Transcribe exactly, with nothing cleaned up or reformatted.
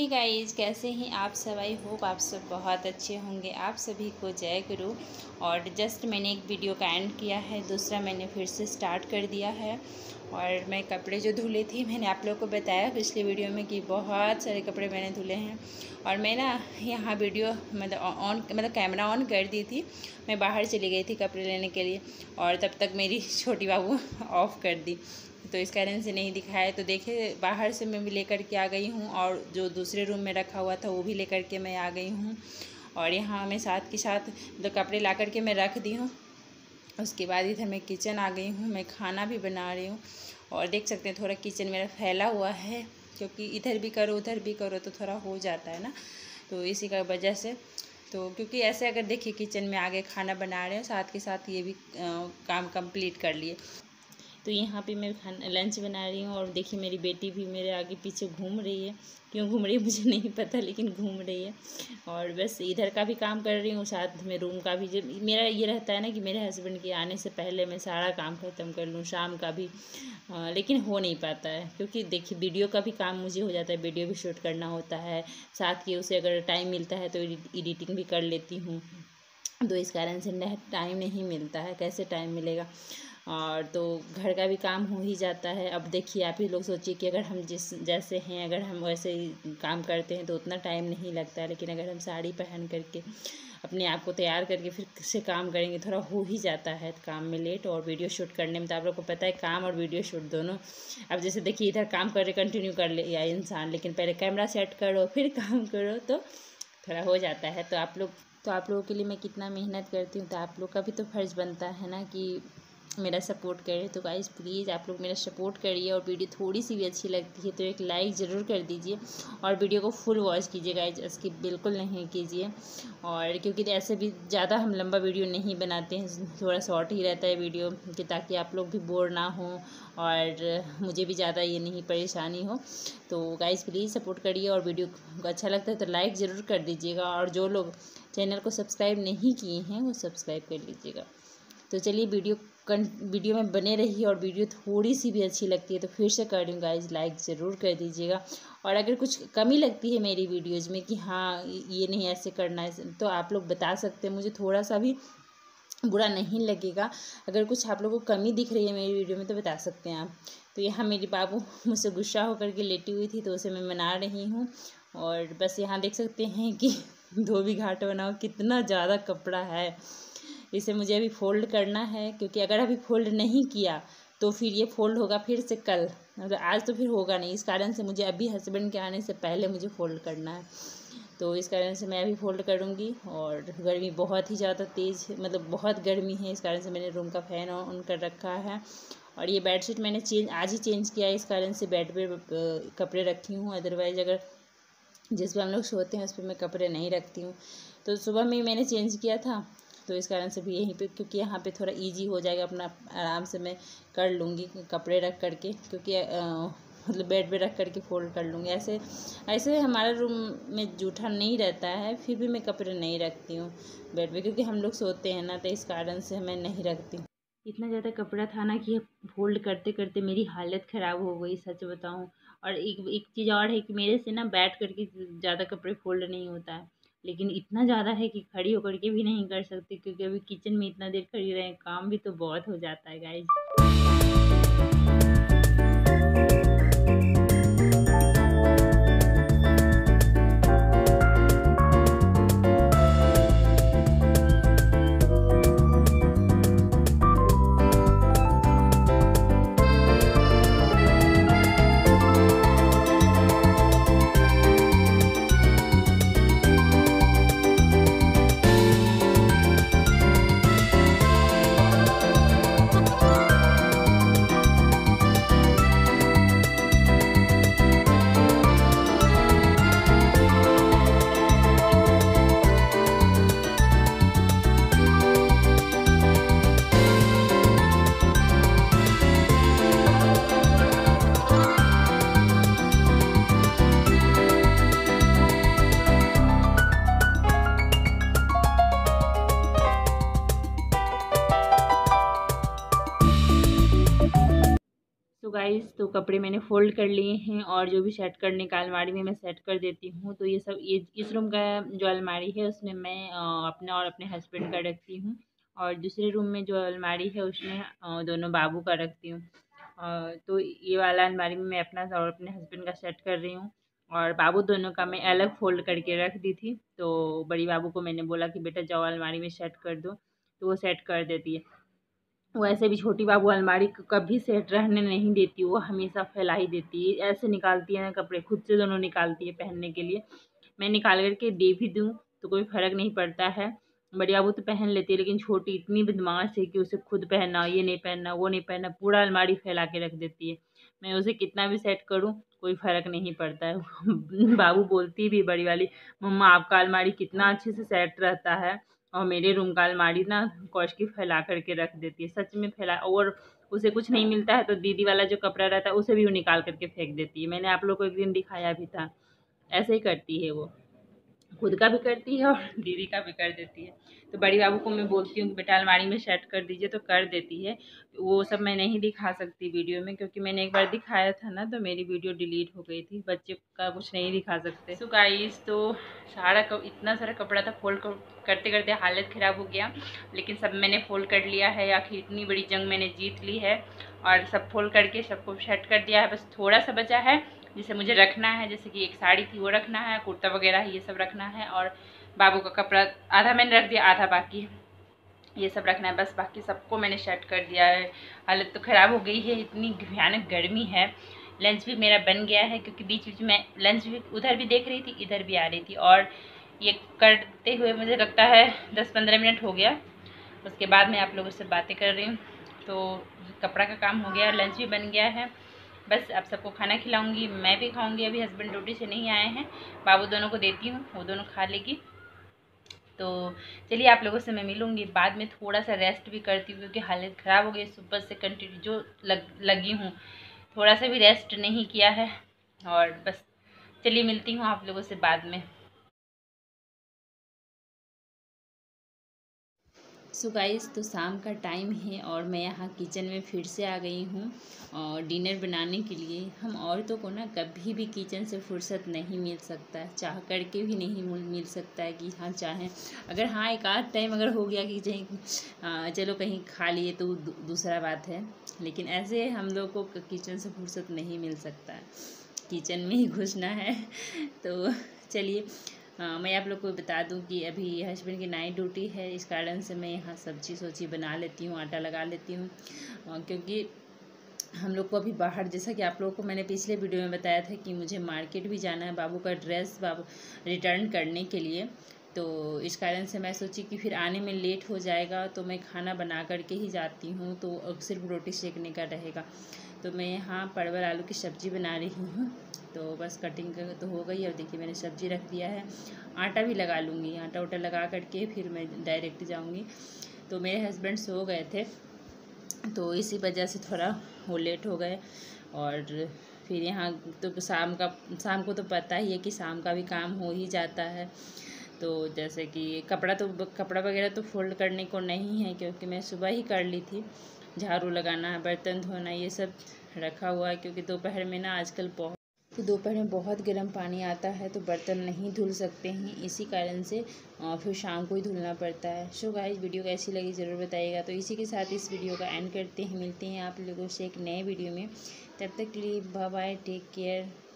Hey guys, कैसे हैं आप सब। आई होप आप सब बहुत अच्छे होंगे। आप सभी को जय गुरु। और जस्ट मैंने एक वीडियो का एंड किया है, दूसरा मैंने फिर से स्टार्ट कर दिया है। और मैं कपड़े जो धुले थी, मैंने आप लोगों को बताया पिछले वीडियो में कि बहुत सारे कपड़े मैंने धुले हैं। और मैं ना यहाँ वीडियो मतलब ऑन मतलब कैमरा ऑन कर दी थी, मैं बाहर चली गई थी कपड़े लेने के लिए, और तब तक मेरी छोटी बाबू ऑफ़ कर दी, तो इस कारण से नहीं दिखाया। तो देखे बाहर से मैं भी लेकर के आ गई हूँ, और जो दूसरे रूम में रखा हुआ था वो भी लेकर के मैं आ गई हूँ। और यहाँ मैं साथ के साथ तो कपड़े ला कर के मैं रख दी हूँ। उसके बाद इधर मैं किचन आ गई हूँ, मैं खाना भी बना रही हूँ। और देख सकते हैं थोड़ा किचन मेरा फैला हुआ है, क्योंकि इधर भी करो उधर भी करो तो थोड़ा हो जाता है ना, तो इसी का वजह से। तो क्योंकि ऐसे अगर देखिए किचन में आगे खाना बना रहे हैं, साथ के साथ ये भी आ, काम कंप्लीट कर लिए। तो यहाँ पे मैं खाना लंच बना रही हूँ, और देखिए मेरी बेटी भी मेरे आगे पीछे घूम रही है। क्यों घूम रही है मुझे नहीं पता, लेकिन घूम रही है। और बस इधर का भी काम कर रही हूँ, साथ में रूम का भी। जब मेरा ये रहता है ना कि मेरे हस्बैंड के आने से पहले मैं सारा काम ख़त्म कर लूँ, शाम का भी। आ, लेकिन हो नहीं पाता है, क्योंकि देखिए वीडियो का भी काम मुझे हो जाता है, वीडियो भी शूट करना होता है, साथ के उसे अगर टाइम मिलता है तो एडिटिंग भी कर लेती हूँ। तो इस कारण से टाइम नहीं मिलता है, कैसे टाइम मिलेगा। और तो घर का भी काम हो ही जाता है। अब देखिए आप ही लोग सोचिए कि अगर हम जिस जैसे हैं, अगर हम वैसे ही काम करते हैं तो उतना टाइम नहीं लगता है, लेकिन अगर हम साड़ी पहन करके अपने आप को तैयार करके फिर से काम करेंगे, थोड़ा हो ही जाता है काम में लेट। और वीडियो शूट करने में तो आप लोग को पता है, काम और वीडियो शूट दोनों। अब जैसे देखिए इधर काम कर रहे कंटिन्यू कर ले या इंसान, लेकिन पहले कैमरा सेट करो फिर काम करो, तो थोड़ा हो जाता है। तो आप लोग तो आप लोगों के लिए मैं कितना मेहनत करती हूँ, तो आप लोग का भी तो फर्ज़ बनता है ना कि मेरा सपोर्ट करें। तो गाइस प्लीज़ आप लोग मेरा सपोर्ट करिए, और वीडियो थोड़ी सी भी अच्छी लगती है तो एक लाइक ज़रूर कर दीजिए, और वीडियो को फुल वॉच कीजिए गाइस, स्किप बिल्कुल नहीं कीजिए। और क्योंकि ऐसे भी ज़्यादा हम लंबा वीडियो नहीं बनाते हैं, थोड़ा शॉर्ट ही रहता है वीडियो, कि ताकि आप लोग भी बोर ना हो और मुझे भी ज़्यादा ये नहीं परेशानी हो। तो गाइस प्लीज़ सपोर्ट करिए, और वीडियो को अच्छा लगता है तो लाइक ज़रूर कर दीजिएगा। और जो लोग चैनल को सब्सक्राइब नहीं किए हैं वो सब्सक्राइब कर लीजिएगा। तो चलिए वीडियो कं वीडियो में बने रहिए, और वीडियो थोड़ी सी भी अच्छी लगती है तो फिर से कर रही हूँ गाइज, लाइक ज़रूर कर दीजिएगा। और अगर कुछ कमी लगती है मेरी वीडियोज़ में कि हाँ ये नहीं ऐसे करना है, तो आप लोग बता सकते हैं, मुझे थोड़ा सा भी बुरा नहीं लगेगा। अगर कुछ आप लोगों को कमी दिख रही है मेरी वीडियो में तो बता सकते हैं आप। तो यहाँ मेरी बाबू मुझसे गुस्सा होकर के लेटी हुई थी, तो उसे मैं मना रही हूँ। और बस यहाँ देख सकते हैं कि धोबी घाट बनाओ, कितना ज़्यादा कपड़ा है। इसे मुझे अभी फ़ोल्ड करना है, क्योंकि अगर अभी फ़ोल्ड नहीं किया तो फिर ये फ़ोल्ड होगा फिर से कल, मतलब आज तो फिर होगा नहीं। इस कारण से मुझे अभी हस्बैंड के आने से पहले मुझे फ़ोल्ड करना है, तो इस कारण से मैं अभी फ़ोल्ड करूँगी। और गर्मी बहुत ही ज़्यादा तेज़, मतलब बहुत गर्मी है, इस कारण से मैंने रूम का फ़ैन ऑन कर रखा है। और ये बेडशीट मैंने चेंज आज ही चेंज किया है, इस कारण से बेड पे कपड़े रखी हूँ। अदरवाइज़ अगर जिस पर हम लोग सोते हैं उस पर मैं कपड़े नहीं रखती हूँ। तो सुबह में मैंने चेंज किया था, तो इस कारण से भी यहीं पे, क्योंकि यहाँ पे थोड़ा इजी हो जाएगा, अपना आराम से मैं कर लूँगी कपड़े रख करके, क्योंकि मतलब बेड पे रख करके फ़ोल्ड कर लूँगी। ऐसे ऐसे हमारा रूम में जूठा नहीं रहता है, फिर भी मैं कपड़े नहीं रखती हूँ बेड पे, क्योंकि हम लोग सोते हैं ना, तो इस कारण से मैं नहीं रखती हूँ। इतना ज़्यादा कपड़ा था ना कि फोल्ड करते करते मेरी हालत ख़राब हो गई, सच बताऊँ। और एक एक चीज़ और है कि मेरे से ना बैठ करके ज़्यादा कपड़े फोल्ड नहीं होता है, लेकिन इतना ज़्यादा है कि खड़ी होकर के भी नहीं कर सकती, क्योंकि अभी किचन में इतना देर खड़ी रहे, काम भी तो बहुत हो जाता है गाइज। गाइस, तो कपड़े मैंने फ़ोल्ड कर लिए हैं और जो भी सेट करने का अलमारी में मैं सेट कर देती हूँ। तो ये सब ये इस रूम का जो अलमारी है उसमें मैं अ, अपना और अपने हस्बैंड का रखती हूँ, और दूसरे रूम में जो अलमारी है उसमें अ, दोनों बाबू का रखती हूँ। अ, तो ये वाला अलमारी में मैं अपना और अपने हस्बैंड का सेट कर रही हूँ, और बाबू दोनों का मैं अलग फ़ोल्ड करके रख दी थी। तो बड़ी बाबू को मैंने बोला कि बेटा जाओ अलमारी में सेट कर दो, तो वो सेट कर देती है। वैसे भी छोटी बाबू अलमारी कभी सेट रहने नहीं देती, वो हमेशा फैला ही देती है, ऐसे निकालती है ना कपड़े, खुद से दोनों निकालती है पहनने के लिए। मैं निकाल करके दे भी दूँ तो कोई फ़र्क नहीं पड़ता है। बड़ी बाबू तो पहन लेती है, लेकिन छोटी इतनी बदमाश है कि उसे खुद पहनना, ये नहीं पहनना, वो नहीं पहनना, पूरा अलमारी फैला के रख देती है। मैं उसे कितना भी सेट करूँ कोई फ़र्क नहीं पड़ता है। बाबू बोलती भी बड़ी वाली, मम्मा आपका अलमारी कितना अच्छे से सेट रहता है, और मेरे रूम का अलमारी ना कौश की फैला करके रख देती है। सच में फैला, और उसे कुछ नहीं मिलता है तो दीदी वाला जो कपड़ा रहता है उसे भी वो निकाल करके फेंक देती है। मैंने आप लोग को एक दिन दिखाया भी था, ऐसे ही करती है वो, खुद का भी करती है और दीदी का भी कर देती है। तो बड़ी बाबू को मैं बोलती हूँ कि बेटा अलमारी में सेट कर दीजिए, तो कर देती है। वो सब मैं नहीं दिखा सकती वीडियो में, क्योंकि मैंने एक बार दिखाया था ना तो मेरी वीडियो डिलीट हो गई थी, बच्चे का कुछ नहीं दिखा सकते। सो गाइस, तो सारा कप, इतना सारा कपड़ा था, फोल्ड करते करते हालत ख़राब हो गया, लेकिन सब मैंने फोल्ड कर लिया है। आखिर इतनी बड़ी जंग मैंने जीत ली है, और सब फोल्ड करके सबको सेट कर दिया है। बस थोड़ा सा बचा है जिसे मुझे रखना है, जैसे कि एक साड़ी थी वो रखना है, कुर्ता वगैरह ये सब रखना है, और बाबू का कपड़ा आधा मैंने रख दिया, आधा बाकी ये सब रखना है। बस बाकी सबको मैंने सेट कर दिया है। हालत तो ख़राब हो गई है, इतनी भयानक गर्मी है। लंच भी मेरा बन गया है, क्योंकि बीच बीच में लंच भी उधर भी देख रही थी, इधर भी आ रही थी, और ये करते हुए मुझे लगता है दस पंद्रह मिनट हो गया। उसके बाद मैं आप लोगों से बातें कर रही हूँ। तो कपड़ा का काम हो गया, लंच भी बन गया है। बस अब सबको खाना खिलाऊंगी, मैं भी खाऊंगी। अभी हस्बैंड ड्यूटी से नहीं आए हैं, बाबू दोनों को देती हूँ, वो दोनों खा लेगी। तो चलिए आप लोगों से मैं मिलूंगी बाद में। थोड़ा सा रेस्ट भी करती हूँ, क्योंकि हालत ख़राब हो गई, सुबह से कंटिन्यू जो लग लगी हूँ, थोड़ा सा भी रेस्ट नहीं किया है। और बस चलिए मिलती हूँ आप लोगों से बाद में। सो गाइस, तो शाम का टाइम है और मैं यहाँ किचन में फिर से आ गई हूँ और डिनर बनाने के लिए। हम औरतों को ना कभी भी किचन से फुर्सत नहीं मिल सकता, चाह करके भी नहीं मिल सकता है कि हाँ चाहें। अगर हाँ एक आध टाइम अगर हो गया कि कहीं चलो कहीं खा लिए तो दूसरा बात है, लेकिन ऐसे हम लोग को किचन से फुर्सत नहीं मिल सकता है, किचन में ही घुसना है। तो चलिए हाँ, मैं आप लोग को बता दूं कि अभी हस्बैंड की नाइट ड्यूटी है, इस कारण से मैं यहाँ सब्जी सोची बना लेती हूँ, आटा लगा लेती हूँ, क्योंकि हम लोग को अभी बाहर, जैसा कि आप लोगों को मैंने पिछले वीडियो में बताया था कि मुझे मार्केट भी जाना है बाबू का ड्रेस बाबू रिटर्न करने के लिए। तो इस कारण से मैं सोची कि फिर आने में लेट हो जाएगा, तो मैं खाना बना करके ही जाती हूँ, तो सिर्फ रोटी सेकने का रहेगा। तो मैं यहाँ परवल आलू की सब्ज़ी बना रही हूँ। तो बस कटिंग तो हो गई, और देखिए मैंने सब्ज़ी रख दिया है, आटा भी लगा लूँगी, आटा उटा लगा करके फिर मैं डायरेक्ट जाऊँगी। तो मेरे हस्बैंड सो गए थे, तो इसी वजह से थोड़ा वो लेट हो गए। और फिर यहाँ तो शाम का शाम को तो पता ही है कि शाम का भी काम हो ही जाता है। तो जैसे कि कपड़ा तो कपड़ा वगैरह तो फोल्ड करने को नहीं है, क्योंकि मैं सुबह ही कर ली थी। झाड़ू लगाना है, बर्तन धोना, ये सब रखा हुआ है, क्योंकि दोपहर में ना आजकल बहुत तो दोपहर में बहुत गर्म पानी आता है, तो बर्तन नहीं धुल सकते हैं, इसी कारण से फिर शाम को ही धुलना पड़ता है। सो गाइस, वीडियो कैसी लगी ज़रूर बताइएगा। तो इसी के साथ इस वीडियो का एंड करते हैं, मिलते हैं आप लोगों से एक नए वीडियो में। तब तक के लिए बाय बाय, टेक केयर।